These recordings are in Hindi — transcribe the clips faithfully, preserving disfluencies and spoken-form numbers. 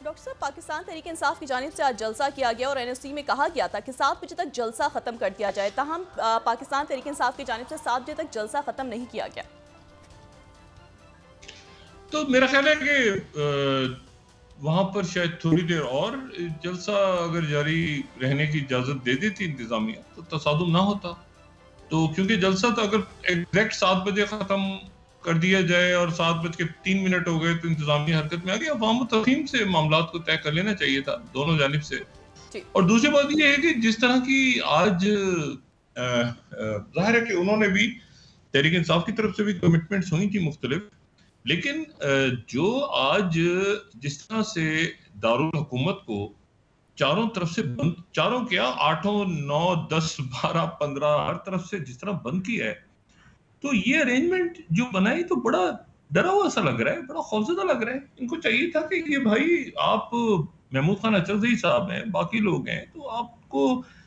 डॉक्टर साहब, पाकिस्तान तहरीक इंसाफ की जानिब से आज जलसा किया गया और एन ओ सी में कहा गया था कि सात बजे तक जलसा खत्म कर दिया जाए। ताहम पाकिस्तान तहरीक इंसाफ की जानिब से सात बजे तक जलसा खत्म नहीं किया गया। तो मेरा ख्याल है कि वहां पर शायद थोड़ी देर और जलसा अगर जारी रहने की इजाजत दे देती इंतजामिया तो तसादुम ना होता। तो क्योंकि जलसा तो अगर एग्जैक्ट सात बजे खत्म कर दिया जाए और सात बज के तीन मिनट हो गए तो इंतजामिया हरकत में आ गई। अवाम तफहीम से मामला को तय कर लेना चाहिए था दोनों जानिब से। और दूसरी बात यह है कि जिस तरह की आज जाहिर है कि उन्होंने भी तहरीक इंसाफ की तरफ से भी कमिटमेंट्स हुई थी मुख्तलिफ, लेकिन जो आज जिस तरह से दारुल हुकूमत को चारों तरफ से बंद, चारों क्या आठों नौ दस बारह पंद्रह हर तरफ से जिस तरह बंद किया है, तो ये अरेंजमेंट जो बनाई तो बड़ा डरा हुआ सा लग रहा है, बड़ा खौफजदा लग रहा है। इनको चाहिए था कि ये भाई आप महमूद खान अचरज़ई साहब हैं, बाकी लोग हैं, तो आपको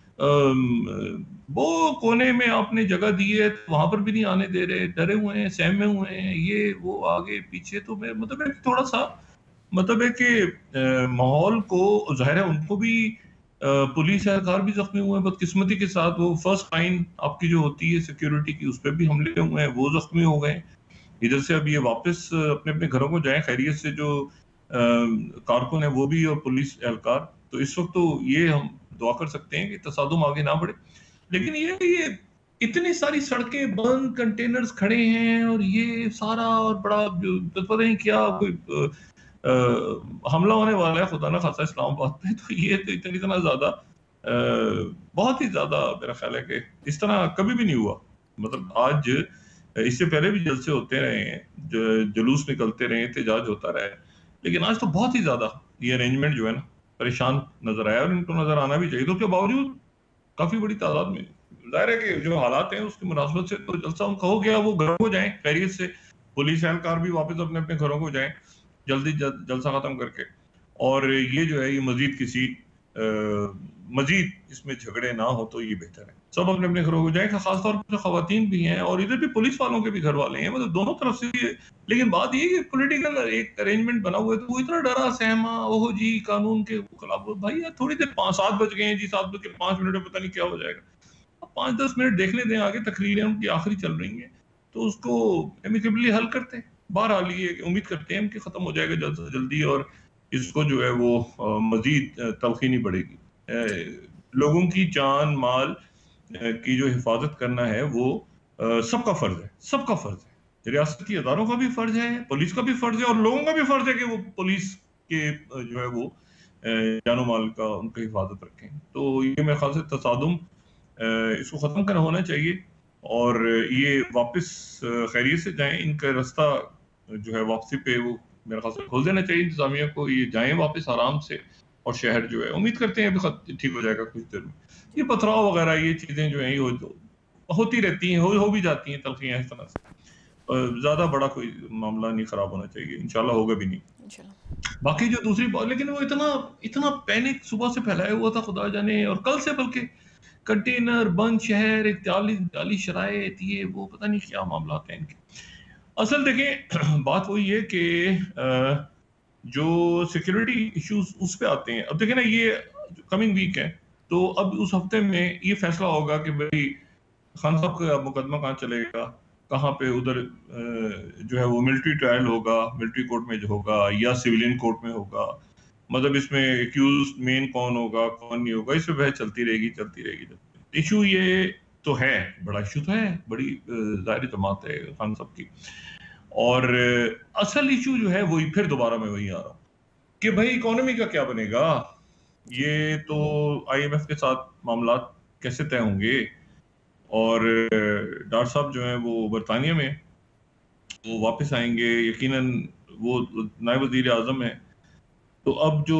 वो कोने में आपने जगह दी है तो वहां पर भी नहीं आने दे रहे, डरे हुए हैं, सहमे हुए हैं, ये वो आगे पीछे। तो मैं मतलब है थोड़ा सा मतलब है कि माहौल को जाहिर है उनको भी पुलिस एहलकार भी जख्मी हुए हैं बदकिस्मती के साथ। वो फर्स्ट लाइन आपकी जो होती है सिक्योरिटी की उस पर भी हमले हुए हैं, वो जख्मी हो गए। इधर से अब ये वापस अपने अपने घरों को जाएं खैरियत से, जो कारकुन है वो भी और पुलिस एहलकार। तो इस वक्त तो ये हम दुआ कर सकते हैं कि तसादुम आगे ना बढ़े। लेकिन ये ये इतनी सारी सड़कें बंद, कंटेनर्स खड़े हैं और ये सारा और बड़ा पता नहीं क्या कोई आ, हमला होने वाला है खुदा ना खासा इस्लामाबाद पे। तो ये तो इतना इतना ज्यादा बहुत ही ज्यादा मेरा ख्याल है कि इस तरह कभी भी नहीं हुआ। मतलब आज इससे पहले भी जलसे होते रहे हैं, जुलूस निकलते रहे, एहतजाज होता रहा है, लेकिन आज तो बहुत ही ज्यादा ये अरेंजमेंट जो है ना परेशान नजर आया और इनको नजर आना भी चाहिए। तो उसके बावजूद काफी बड़ी तादाद में जाहिर है कि जो हालात हैं उसकी मुनासबत से तो जलसा उनका हो गया, वो घरों को जाएं खैरियत से, पुलिस एहलकार भी वापस अपने अपने घरों को जाएं जल्दी जल, जलसा खत्म करके। और ये जो है ये मजीद किसी मजीद इसमें झगड़े ना हो तो ये बेहतर है, सब अपने अपने घरों को जाएं। खासतौर पर खवातीन भी हैं और इधर भी पुलिस वालों के भी घर वाले हैं, मतलब दोनों तरफ से ये। लेकिन बात ये कि पॉलिटिकल एक अरेंजमेंट बना हुआ है तो वो इतना डरा सहमा, ओहो जी कानून के खिलाफ। भाई यार थोड़ी देर पाँच सात बज गए हैं जी, सात बज के पांच मिनट में पता नहीं क्या हो जाएगा। अब पाँच दस मिनट देखने दें, आगे तकरीरें उनकी आखिरी चल रही हैं तो उसको एमिकेबली हल करते हैं। बहरहाल ये उम्मीद करते हैं कि खत्म हो जाएगा जल्द से जल्दी और इसको जो है वो मजीद तलखी नहीं बढ़ेगी। लोगों की जान माल की जो हिफाजत करना है वो सबका फर्ज है, सबका फर्ज है। रियासत की अदारों का भी फर्ज है, पुलिस का भी फर्ज है और लोगों का भी फर्ज है कि वो पुलिस के जो है वो जानो माल का उनका हिफाजत रखें। तो ये मेरे ख्याल से तसादुम इसको खत्म करना होना चाहिए और ये वापस खैरियत से जाएं। इनका रास्ता जो है वापसी पे वो मेरे ख्याल से खोल देना चाहिए इंतजामिया को, ये जाएं वापस आराम से और शहर जो है उम्मीद करते हैं अभी ठीक हो जाएगा कुछ देर में। ये पथराव वगैरह ये चीजें जो है ये हो, होती रहती हैं, हो, हो भी जाती हैं तलखियां इस तरह से। ज्यादा बड़ा कोई मामला नहीं खराब होना चाहिए, इंशाल्लाह होगा भी नहीं। बाकी जो दूसरी बात, लेकिन वो इतना इतना पैनिक सुबह से फैलाया हुआ था खुदा जाने, और कल से बल्कि कंटेनर बंद, शहर इत्यादि इत्यादि शरायत, ये वो पता नहीं क्या मामला हैं इनके। असल देखें बात वही है कि जो सिक्योरिटी इश्यूज उस पे आते हैं। अब देखें ना ये कमिंग वीक है तो अब उस हफ्ते में ये फैसला होगा कि भाई खान साहब का मुकदमा कहाँ चलेगा, कहाँ पे उधर जो है वो मिलिट्री ट्रायल होगा, मिलिट्री कोर्ट में जो होगा या सिविलियन कोर्ट में होगा। मतलब इसमें एक्यूज मेन कौन होगा कौन नहीं होगा, इस पे बहस चलती रहेगी चलती रहेगी। इशू ये तो है, बड़ा इशू तो है, बड़ी जाहिर जमात है खान साहब की। और असल इशू जो है वही फिर दोबारा मैं वही आ रहा हूँ कि भाई इकोनॉमी का क्या बनेगा। ये तो आईएमएफ के साथ मामला कैसे तय होंगे, और डॉक्टर साहब जो है वो बरतानिया में वो वापस आएंगे यकीनन, वो नायब वजीर आजम है। तो अब जो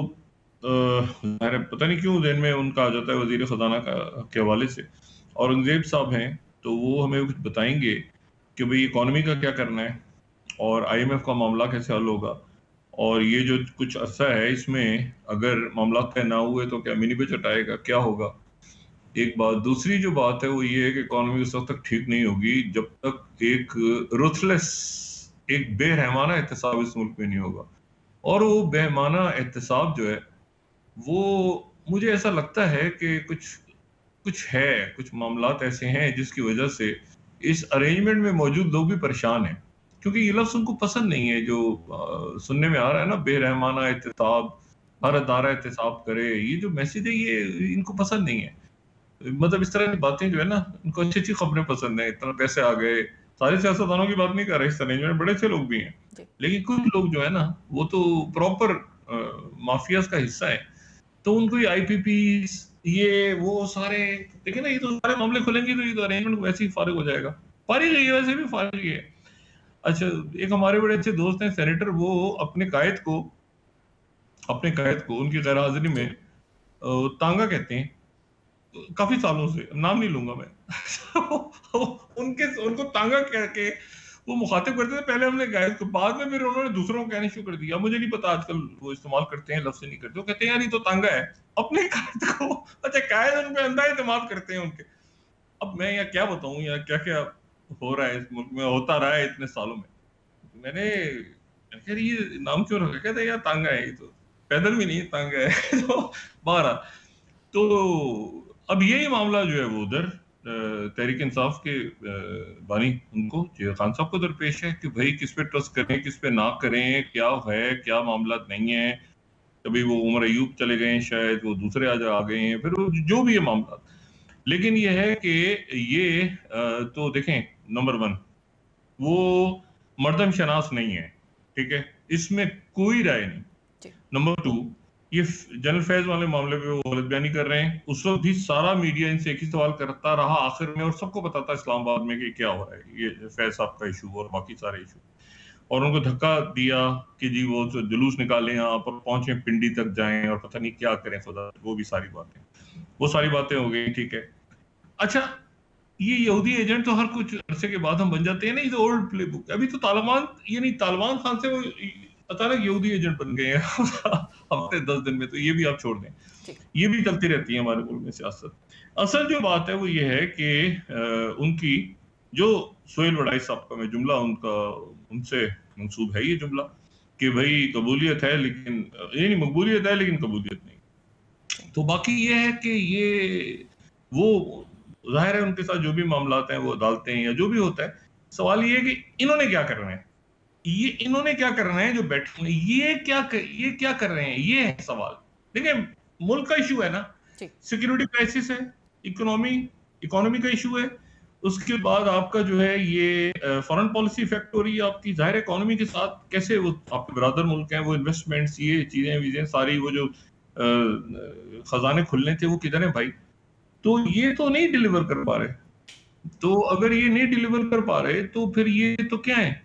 आ, पता नहीं क्यों दिन में उनका आ जाता है वजीर खजाना का के हवाले से, औरंगजेब साहब हैं तो वो हमें कुछ बताएंगे कि भाई इकोनॉमी का क्या करना है और आईएमएफ का मामला कैसे हल होगा। और ये जो कुछ अरसा है इसमें अगर मामला तय ना हुए तो क्या मिनी बजट आएगा, क्या होगा, एक बात। दूसरी जो बात है वो ये है कि इकोनॉमी उस वक्त तक ठीक नहीं होगी जब तक एक रुथलेस, एक बेरहमाना एहतसाब इस मुल्क में नहीं होगा। और वो बेमाना एहतसाब जो है वो मुझे ऐसा लगता है कि कुछ कुछ है, कुछ मामलात ऐसे हैं जिसकी वजह से इस अरेंजमेंट में मौजूद लोग भी परेशान हैं, क्योंकि ये लफ्ज़ उनको पसंद नहीं है जो अ, सुनने में आ रहा है ना, बेरहमाना एहतसाब, हर जी। अदारा एहतसाब करे, ये जो मैसेज है ये इनको पसंद नहीं है। मतलब इस तरह की बातें जो है ना, इनको अच्छी-अच्छी खबरें पसंद हैं, इतना पैसे आ गए, सारे सियासतदानों की बात नहीं कर रहे इस अरेंजमेंट में, बड़े अच्छे लोग भी हैं। जी। लेकिन कुछ लोग जो है ना, वो तो प्रॉपर अ, माफियाज़ का हिस्सा है, तो उनको ये आईपीपीज़ ये वो सारे देखिए ना, ये तो सारे मामले खुलेंगे तो ये तो अरेंजमेंट वैसे ही फारिग हो जाएगा। फारिग है, ये वैसे भी फारिग ही है। अच्छा, एक हमारे बड़े अच्छे दोस्त हैं सेनेटर, वो अपने कायद को अपने कायद को उनकी गैर हाज़िरी में जी। अ, तांगा कहते हैं। काफ़ी सालों से, नाम नहीं लूँगा मैं। तो उनके उनको तांगा कह के वो मुखातिब करते थे पहले हमने कायद को, बाद में फिर उन्होंने दूसरों को कहना शुरू कर दिया। मुझे नहीं पता आजकल वो इस्तेमाल करते हैं, लफ्ज़ नहीं करते। वो कहते हैं यार ये तो तांगा है। अपने कायद को अच्छा कायद उन पे अंधा एतमाद करते हैं उनके। अब मैं यहाँ क्या बताऊँ यार, क्या-क्या हो रहा है इस मुल्क में, होता रहा है इतने सालों में। मैंने मैंने कहा ये नाम क्यों रखा? कहते हैं यार तांगा है ये तो, पैदल भी नहीं तांगा है। तो बहरहाल, तो अब यही मामला जो है वो उधर अ, तहरीक इंसाफ के अ, बानी उनको जो खान साहब को दरपेश है कि भाई किस पे ट्रस्ट करें, किस पे ना करें, क्या है, क्या मामला नहीं है। कभी वो उमर अयूब चले गए हैं, शायद वो दूसरे आज आ गए हैं, फिर वो जो भी है मामला। लेकिन ये है कि ये अ, तो देखें, नंबर वन वो मर्दम शनास नहीं है, ठीक है? इसमें कोई राय नहीं। जी। नंबर टू, ये फ जनरल फैज़ वाले मामले पे वो गलत बयानी कर रहे हैं। उस वक़्त भी सारा मीडिया इनसे एक ही सवाल करता रहा आखिर में, और सबको पता था इस्लामाबाद में कि क्या हो रहा है, ये फैज़ साहब का इश्यू और बाकी सारे इश्यू। और उनको धक्का दिया कि जी वो जो जुलूस निकालें, यहाँ पर पहुँचे, पिंडी तक जाएँ और पता नहीं क्या करें खुदा, वो भी सारी बातें। वो सारी बातें हो गई, ठीक है। अच्छा, ये यहूदी एजेंट तो हर कुछ अरसे के बाद हम बन जाते हैं ना, ये तो ओल्ड प्लेबुक। अभी तो तालिबान यानी तालिबान खान से वो अचानक यहूदी एजेंट बन गए हैं हफ्ते दस दिन में, तो ये भी आप छोड़ दें। जी। ये भी चलती रहती है हमारे मुल्क में सियासत। असल जो बात है वो ये है कि अ, उनकी जो सोहेल वड़ाई साहब का मैं जुमला उनका उनसे मंसूब है ये जुमला कि भाई कबूलियत है लेकिन ये नहीं, मकबूलियत है लेकिन कबूलियत नहीं। तो बाकी ये है कि ये वो ज़ाहिर है उनके साथ जो भी मामलात हैं, वो अदालतें या जो भी होता है, सवाल ये है कि इन्होंने क्या करना है? ये इन्होंने क्या करना है जो बैठे हुए हैं, ये क्या कर, ये क्या कर रहे हैं? ये है सवाल। देखिए, मुल्क का इश्यू है ना, जी। सिक्योरिटी क्राइसिस है, इकोनॉमी इकोनॉमी का इश्यू है, उसके बाद आपका जो है ये अ, फॉरेन पॉलिसी इफेक्ट हो रही है आपकी, ज़ाहिर है इकोनॉमी के साथ कैसे वो आपके ब्रदर मुल्क हैं, वो इन्वेस्टमेंट्स, ये चीज़ें-वीज़ें सारी वो जो अ, खजाने खुलने थे वो किधर हैं भाई? तो ये तो नहीं डिलीवर कर पा रहे। तो अगर ये नहीं डिलीवर कर पा रहे तो फिर ये तो क्या है?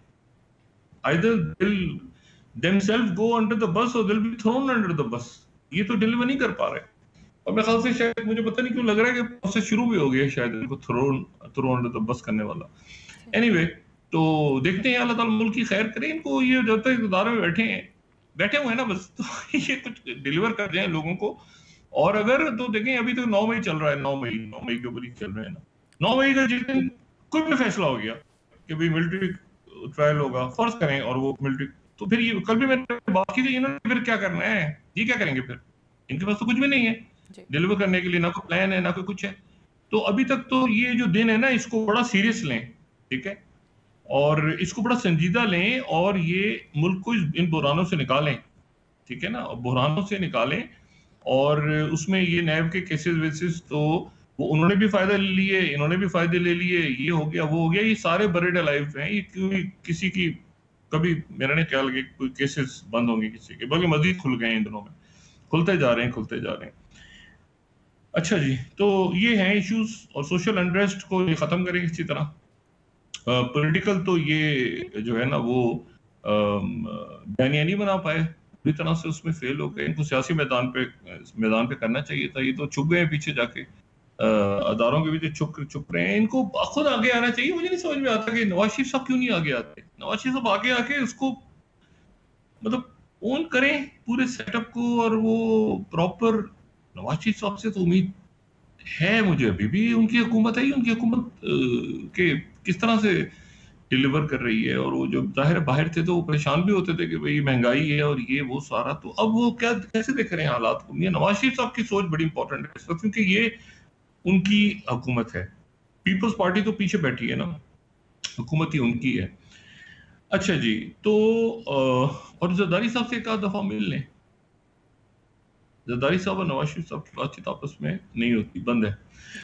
Either they'll themselves go under the bus or they'll be thrown under the bus। ये तो डिलीवर नहीं कर पा रहे। और मेरे ख्याल से शायद मुझे पता नहीं क्यों लग रहा है कि प्रोसेस शुरू भी हो गया है शायद इनको throne throw under the bus करने वाला। एनीवे, तो देखते हैं, अल्लाह ताला मुल्क की खैर करे। इनको ये जब तक इक़्तिदार में बैठे हैं बैठे हुए हैं ना बस, तो ये कुछ डिलीवर कर जाएँ लोगों को। और अगर तो देखें, अभी तो नौ मई चल रहा है, नौ मई नौ मई के ऊपर ही चल रहे हैं ना। नौ मई का जिस दिन कोई भी फैसला हो गया कि भाई मिलिट्री ट्रायल होगा, फर्ज करें, और वो मिलिट्री, तो फिर ये कल भी मैंने बात की थी, इन्होंने फिर क्या करना है? ये क्या करेंगे फिर? इनके पास तो कुछ भी नहीं है जी। डिलीवर करने के लिए, ना कोई प्लान है, ना कोई कुछ है। तो अभी तक तो ये जो दिन है ना, इसको बड़ा सीरियस लें, ठीक है? और इसको बड़ा संजीदा लें और ये मुल्क को इस इन बुहरानों से निकालें, ठीक है ना? बुहरानों से निकालें, और उसमें ये नैब के केसेस वेसेस तो वो उन्होंने भी फ़ायदा ले लिए, इन्होंने भी फ़ायदे ले लिए, ये हो गया, वो हो गया, ये सारे बरीड अलाइव हैं। ये क्यों किसी की कभी मेरा नहीं ख्याल कि कोई केसेस बंद होंगे किसी के, बल्कि मज़ीद खुल गए हैं इन दिनों में। खुलते जा रहे हैं, खुलते जा रहे हैं। अच्छा जी, तो ये हैं इश्यूज़, और सोशल अनरेस्ट को ये ख़त्म करें किसी तरह। अ, पॉलिटिकल तो ये जो है ना वो अम, बयानिया नहीं बना पाए, पूरी तरह से उसमें फेल हो गए। इनको सियासी मैदान पे मैदान पे करना चाहिए था। ये तो छुप गए हैं पीछे जाके, अ, अदारों के पीछे छुप छुप रहे हैं। इनको खुद आगे आना चाहिए। मुझे नहीं समझ में आता कि नवाज शरीफ साहब क्यों नहीं आगे आते। नवाज शरीफ साहब आगे आके उसको मतलब ओन करें पूरे सेटअप को, और वो प्रॉपर नवाज शरीफ साहब से तो उम्मीद है मुझे, अभी भी उनकी हुकूमत है, उनकी हुकूमत के किस तरह से डिलीवर कर रही है। और वो जो जाहिर है बाहर थे तो वो परेशान भी होते थे कि भाई महंगाई है और ये वो सारा, तो अब वो क्या कैसे देख रहे हैं हालात को। ये नवाज शरीफ साहब की सोच बड़ी इंपॉर्टेंट है इस वक्त, क्योंकि ये उनकी हुकूमत है। पीपल्स पार्टी तो पीछे बैठी है ना, हुकूमत ही उनकी है। अच्छा जी, तो और जरदारी साहब से एक आध दफा मिल लें। जरदारी साहब और नवाज शरीफ साहब की बातचीत आपस में नहीं होती, बंद है।